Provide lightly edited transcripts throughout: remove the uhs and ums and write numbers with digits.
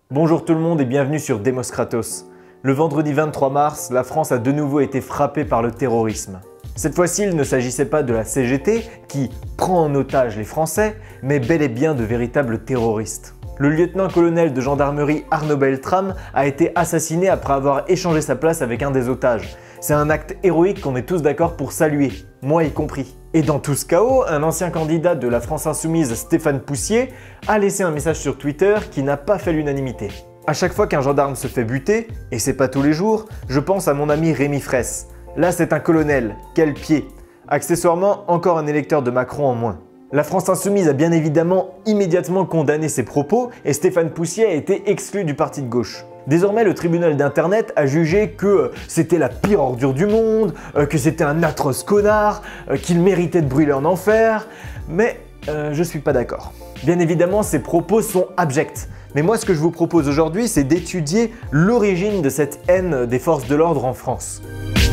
Bonjour tout le monde et bienvenue sur Demos Kratos. Le vendredi 23 mars, la France a de nouveau été frappée par le terrorisme. Cette fois-ci, il ne s'agissait pas de la CGT qui prend en otage les Français, mais bel et bien de véritables terroristes. Le lieutenant-colonel de gendarmerie Arnaud Beltrame a été assassiné après avoir échangé sa place avec un des otages. C'est un acte héroïque qu'on est tous d'accord pour saluer, moi y compris. Et dans tout ce chaos, un ancien candidat de la France Insoumise, Stéphane Poussier, a laissé un message sur Twitter qui n'a pas fait l'unanimité. À chaque fois qu'un gendarme se fait buter, et c'est pas tous les jours, je pense à mon ami Rémi Fraisse. Là c'est un colonel, quel pied! Accessoirement, encore un électeur de Macron en moins. La France Insoumise a bien évidemment immédiatement condamné ces propos et Stéphane Poussier a été exclu du parti de gauche. Désormais, le tribunal d'internet a jugé que c'était la pire ordure du monde, que c'était un atroce connard, qu'il méritait de brûler en enfer, mais je suis pas d'accord. Bien évidemment, ces propos sont abjects. Mais moi, ce que je vous propose aujourd'hui, c'est d'étudier l'origine de cette haine des forces de l'ordre en France.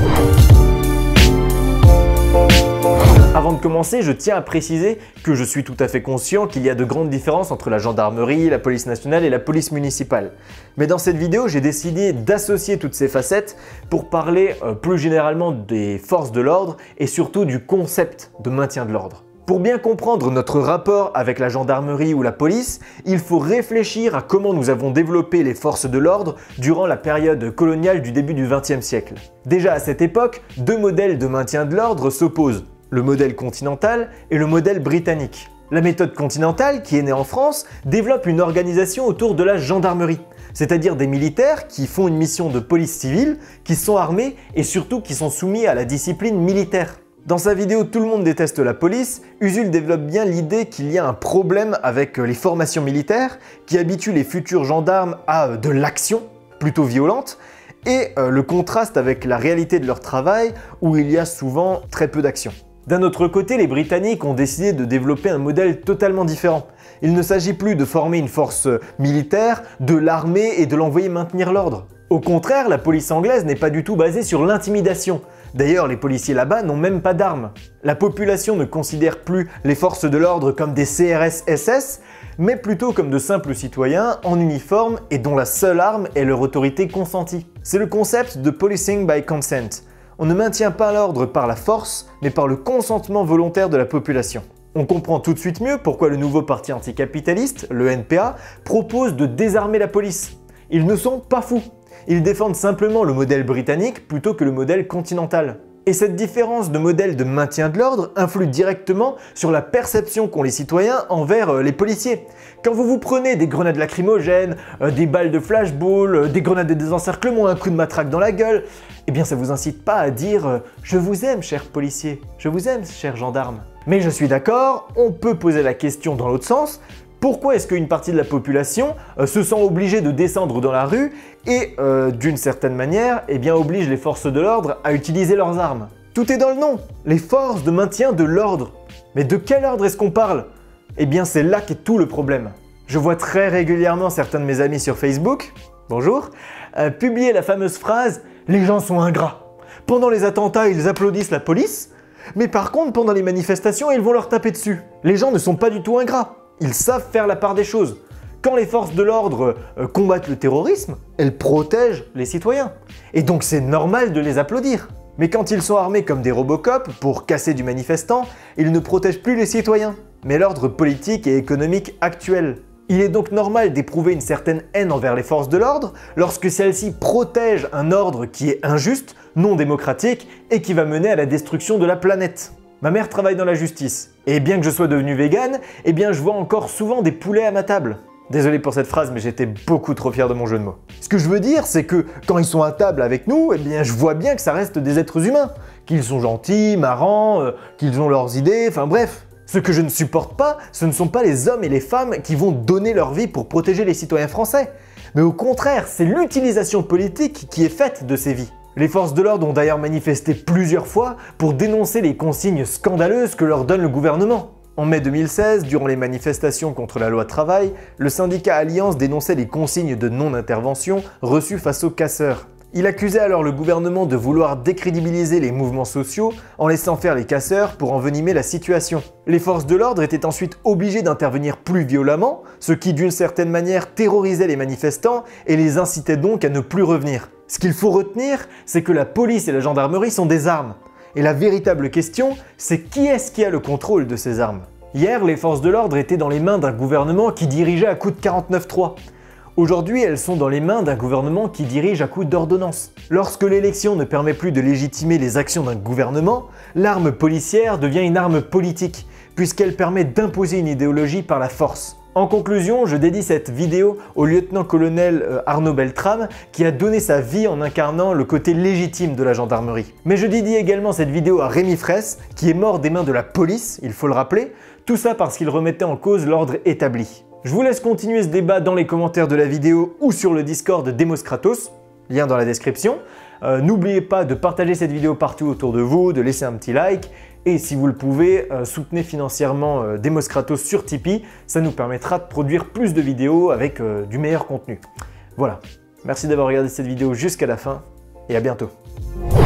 Avant de commencer, je tiens à préciser que je suis tout à fait conscient qu'il y a de grandes différences entre la gendarmerie, la police nationale et la police municipale. Mais dans cette vidéo, j'ai décidé d'associer toutes ces facettes pour parler plus généralement des forces de l'ordre et surtout du concept de maintien de l'ordre. Pour bien comprendre notre rapport avec la gendarmerie ou la police, il faut réfléchir à comment nous avons développé les forces de l'ordre durant la période coloniale du début du XXe siècle. Déjà à cette époque, deux modèles de maintien de l'ordre s'opposent. Le modèle continental et le modèle britannique. La méthode continentale, qui est née en France, développe une organisation autour de la gendarmerie, c'est-à-dire des militaires qui font une mission de police civile, qui sont armés et surtout qui sont soumis à la discipline militaire. Dans sa vidéo « Tout le monde déteste la police », Usul développe bien l'idée qu'il y a un problème avec les formations militaires qui habituent les futurs gendarmes à de l'action, plutôt violente, et le contraste avec la réalité de leur travail où il y a souvent très peu d'action. D'un autre côté, les Britanniques ont décidé de développer un modèle totalement différent. Il ne s'agit plus de former une force militaire, de l'armer et de l'envoyer maintenir l'ordre. Au contraire, la police anglaise n'est pas du tout basée sur l'intimidation. D'ailleurs, les policiers là-bas n'ont même pas d'armes. La population ne considère plus les forces de l'ordre comme des CRS-SS, mais plutôt comme de simples citoyens en uniforme et dont la seule arme est leur autorité consentie. C'est le concept de policing by consent. On ne maintient pas l'ordre par la force, mais par le consentement volontaire de la population. On comprend tout de suite mieux pourquoi le nouveau parti anticapitaliste, le NPA, propose de désarmer la police. Ils ne sont pas fous. Ils défendent simplement le modèle britannique plutôt que le modèle continental. Et cette différence de modèle de maintien de l'ordre influe directement sur la perception qu'ont les citoyens envers les policiers. Quand vous vous prenez des grenades lacrymogènes, des balles de flashball, des grenades de désencerclement, un coup de matraque dans la gueule, eh bien ça vous incite pas à dire « Je vous aime, cher policier, je vous aime, cher gendarme ». Mais je suis d'accord, on peut poser la question dans l'autre sens. Pourquoi est-ce qu'une partie de la population se sent obligée de descendre dans la rue et, d'une certaine manière, eh bien, oblige les forces de l'ordre à utiliser leurs armes? Tout est dans le nom, les forces de maintien de l'ordre. Mais de quel ordre est-ce qu'on parle? Eh bien, c'est là qu'est tout le problème. Je vois très régulièrement certains de mes amis sur Facebook, bonjour, publier la fameuse phrase « Les gens sont ingrats ». Pendant les attentats, ils applaudissent la police, mais par contre, pendant les manifestations, ils vont leur taper dessus. Les gens ne sont pas du tout ingrats. Ils savent faire la part des choses. Quand les forces de l'ordre combattent le terrorisme, elles protègent les citoyens. Et donc c'est normal de les applaudir. Mais quand ils sont armés comme des Robocop pour casser du manifestant, ils ne protègent plus les citoyens, mais l'ordre politique et économique actuel. Il est donc normal d'éprouver une certaine haine envers les forces de l'ordre lorsque celles-ci protègent un ordre qui est injuste, non démocratique et qui va mener à la destruction de la planète. Ma mère travaille dans la justice, et bien que je sois devenu vegan, eh bien je vois encore souvent des poulets à ma table. Désolé pour cette phrase, mais j'étais beaucoup trop fier de mon jeu de mots. Ce que je veux dire, c'est que quand ils sont à table avec nous, eh bien je vois bien que ça reste des êtres humains. Qu'ils sont gentils, marrants, qu'ils ont leurs idées, enfin bref. Ce que je ne supporte pas, ce ne sont pas les hommes et les femmes qui vont donner leur vie pour protéger les citoyens français. Mais au contraire, c'est l'utilisation politique qui est faite de ces vies. Les forces de l'ordre ont d'ailleurs manifesté plusieurs fois pour dénoncer les consignes scandaleuses que leur donne le gouvernement. En mai 2016, durant les manifestations contre la loi travail, le syndicat Alliance dénonçait les consignes de non-intervention reçues face aux casseurs. Il accusait alors le gouvernement de vouloir décrédibiliser les mouvements sociaux en laissant faire les casseurs pour envenimer la situation. Les forces de l'ordre étaient ensuite obligées d'intervenir plus violemment, ce qui d'une certaine manière terrorisait les manifestants et les incitait donc à ne plus revenir. Ce qu'il faut retenir, c'est que la police et la gendarmerie sont des armes. Et la véritable question, c'est qui est-ce qui a le contrôle de ces armes? Hier, les forces de l'ordre étaient dans les mains d'un gouvernement qui dirigeait à coup de 49.3. Aujourd'hui, elles sont dans les mains d'un gouvernement qui dirige à coup d'ordonnance. Lorsque l'élection ne permet plus de légitimer les actions d'un gouvernement, l'arme policière devient une arme politique, puisqu'elle permet d'imposer une idéologie par la force. En conclusion, je dédie cette vidéo au lieutenant-colonel Arnaud Beltrame qui a donné sa vie en incarnant le côté légitime de la gendarmerie. Mais je dédie également cette vidéo à Rémi Fraisse qui est mort des mains de la police, il faut le rappeler, tout ça parce qu'il remettait en cause l'ordre établi. Je vous laisse continuer ce débat dans les commentaires de la vidéo ou sur le Discord de Demos Kratos, lien dans la description. N'oubliez pas de partager cette vidéo partout autour de vous, de laisser un petit like et si vous le pouvez, soutenez financièrement Demos Kratos sur Tipeee, ça nous permettra de produire plus de vidéos avec du meilleur contenu. Voilà, merci d'avoir regardé cette vidéo jusqu'à la fin et à bientôt.